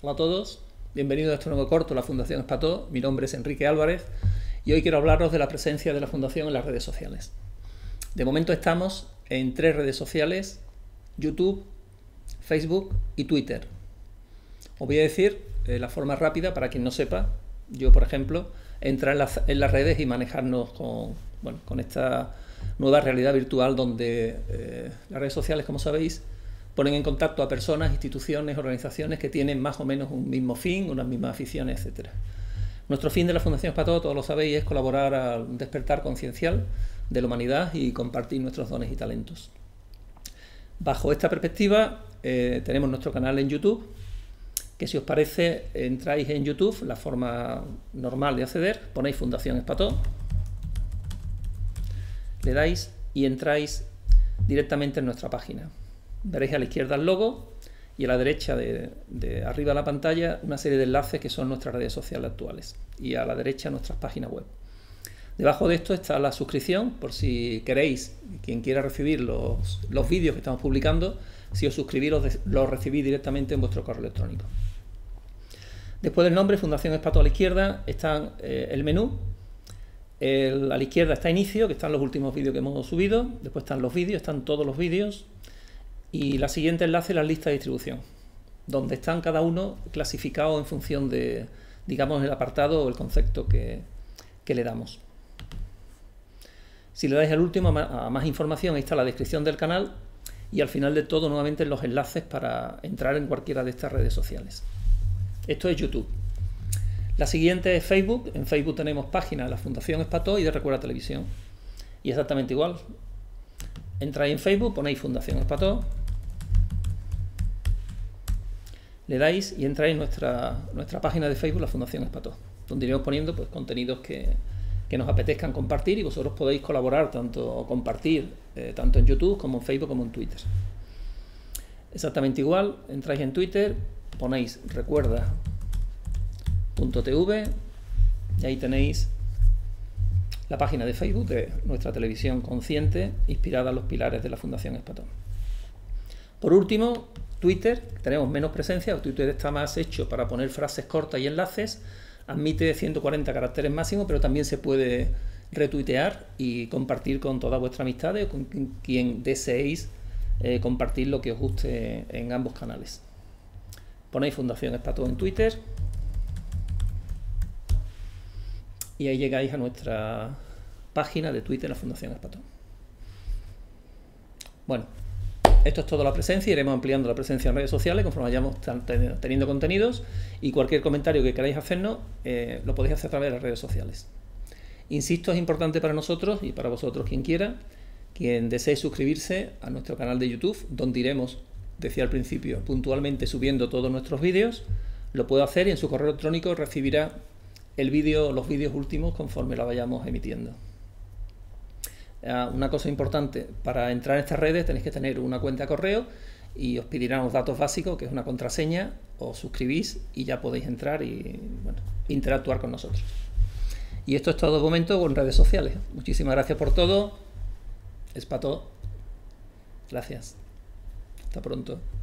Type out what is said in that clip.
Hola a todos, bienvenidos a este nuevo corto, la Fundación Espató. Mi nombre es Enrique Álvarez y hoy quiero hablaros de la presencia de la Fundación en las redes sociales. De momento estamos en 3 redes sociales: YouTube, Facebook y Twitter. Os voy a decir la forma rápida para quien no sepa. Yo, por ejemplo, entrar en las redes y manejarnos con esta nueva realidad virtual donde las redes sociales, como sabéis, ponen en contacto a personas, instituciones, organizaciones que tienen más o menos un mismo fin, unas mismas aficiones, etc. Nuestro fin de la Fundación Espató, todos lo sabéis, es colaborar al despertar conciencial de la humanidad y compartir nuestros dones y talentos. Bajo esta perspectiva tenemos nuestro canal en YouTube, que si os parece entráis en YouTube, la forma normal de acceder, ponéis Fundación Espató, le dais y entráis directamente en nuestra página. Veréis a la izquierda el logo y a la derecha de arriba de la pantalla una serie de enlaces que son nuestras redes sociales actuales, y a la derecha nuestras páginas web. Debajo de esto está la suscripción, por si queréis, quien quiera recibir los vídeos que estamos publicando, si os suscribís los recibís directamente en vuestro correo electrónico. Después del nombre, Fundación Espató, a la izquierda está el menú. A la izquierda está Inicio, que están los últimos vídeos que hemos subido. Después están los vídeos, están todos los vídeos. Y la siguiente enlace, la lista de distribución, donde están cada uno clasificados en función de, digamos, el apartado o el concepto que le damos. Si le dais al último, a más información, ahí está la descripción del canal y al final de todo nuevamente los enlaces para entrar en cualquiera de estas redes sociales. Esto es YouTube. La siguiente es Facebook. En Facebook tenemos página de la Fundación Espató y de Recuerda Televisión. Y exactamente igual. Entráis en Facebook, ponéis Fundación Espató, le dais y entráis en nuestra página de Facebook, la Fundación Espató, donde iremos poniendo contenidos que nos apetezcan compartir, y vosotros podéis colaborar, compartir tanto en YouTube como en Facebook como en Twitter. Exactamente igual, entráis en Twitter, ponéis recuerda.tv y ahí tenéis la página de Facebook de nuestra televisión consciente, inspirada en los pilares de la Fundación Espató. Por último, Twitter. Tenemos menos presencia. Twitter está más hecho para poner frases cortas y enlaces. Admite 140 caracteres máximo, pero también se puede retuitear y compartir con todas vuestras amistades o con quien deseéis compartir lo que os guste en ambos canales. Ponéis Fundación Espató en Twitter y ahí llegáis a nuestra página de Twitter, la Fundación Espató. Bueno, esto es toda la presencia. Iremos ampliando la presencia en redes sociales conforme vayamos teniendo contenidos, y cualquier comentario que queráis hacernos lo podéis hacer a través de las redes sociales. Insisto, es importante para nosotros y para vosotros, quien quiera, quien desee suscribirse a nuestro canal de YouTube, donde iremos, decía al principio, puntualmente subiendo todos nuestros vídeos. Lo puede hacer y en su correo electrónico recibirá los vídeos últimos conforme la vayamos emitiendo. Una cosa importante: para entrar en estas redes tenéis que tener una cuenta de correo y os pedirán los datos básicos, que es una contraseña. Os suscribís y ya podéis entrar y interactuar con nosotros. Y esto es todo de momento con redes sociales. Muchísimas gracias por todo. Espató. Gracias. Hasta pronto.